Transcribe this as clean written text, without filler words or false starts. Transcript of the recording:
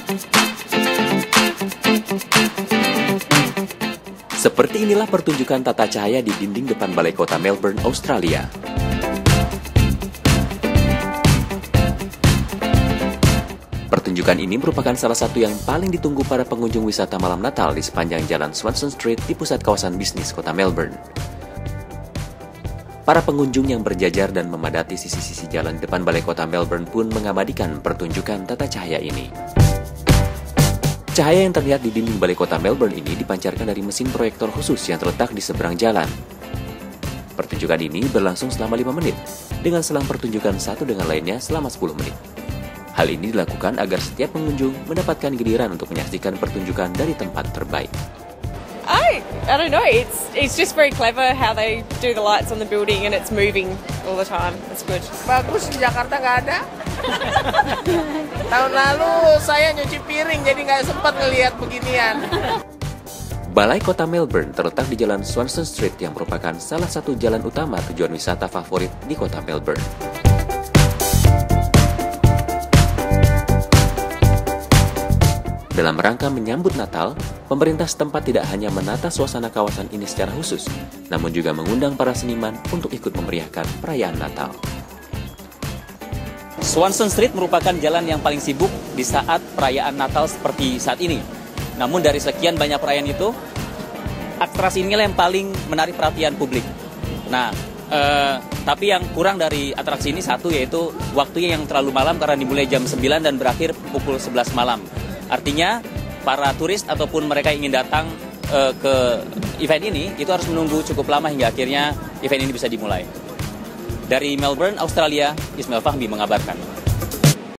Seperti inilah pertunjukan tata cahaya di dinding depan Balai Kota Melbourne, Australia. Pertunjukan ini merupakan salah satu yang paling ditunggu para pengunjung wisata malam Natal di sepanjang jalan Swanston Street di pusat kawasan bisnis kota Melbourne. Para pengunjung yang berjajar dan memadati sisi-sisi jalan di depan Balai Kota Melbourne pun mengabadikan pertunjukan tata cahaya ini. Cahaya yang terlihat di dinding Balai Kota Melbourne ini dipancarkan dari mesin proyektor khusus yang terletak di seberang jalan. Pertunjukan ini berlangsung selama 5 menit, dengan selang pertunjukan satu dengan lainnya selama 10 menit. Hal ini dilakukan agar setiap pengunjung mendapatkan giliran untuk menyaksikan pertunjukan dari tempat terbaik. I don't know. It's just very clever how they do the lights on the building and it's moving all the time. It's good. Bagus, di Jakarta nggak ada. Tahun lalu saya nyuci piring jadi nggak sempat ngelihat beginian. Balai Kota Melbourne terletak di Jalan Swanston Street yang merupakan salah satu jalan utama tujuan wisata favorit di Kota Melbourne. Dalam rangka menyambut Natal, pemerintah setempat tidak hanya menata suasana kawasan ini secara khusus, namun juga mengundang para seniman untuk ikut memeriahkan perayaan Natal. Swanston Street merupakan jalan yang paling sibuk di saat perayaan Natal seperti saat ini. Namun dari sekian banyak perayaan itu, atraksi inilah yang paling menarik perhatian publik. Nah, tapi yang kurang dari atraksi ini satu, yaitu waktunya yang terlalu malam karena dimulai jam 9 dan berakhir pukul 11 malam. Artinya para turis ataupun mereka yang ingin datang ke event ini itu harus menunggu cukup lama hingga akhirnya event ini bisa dimulai. Dari Melbourne, Australia, Ismail Fahmi mengabarkan.